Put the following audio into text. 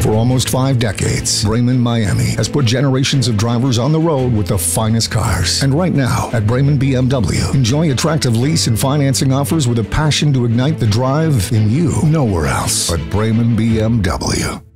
For almost 5 decades, Braman Miami has put generations of drivers on the road with the finest cars. And right now, at Braman BMW, enjoy attractive lease and financing offers with a passion to ignite the drive in you. Nowhere else but Braman BMW.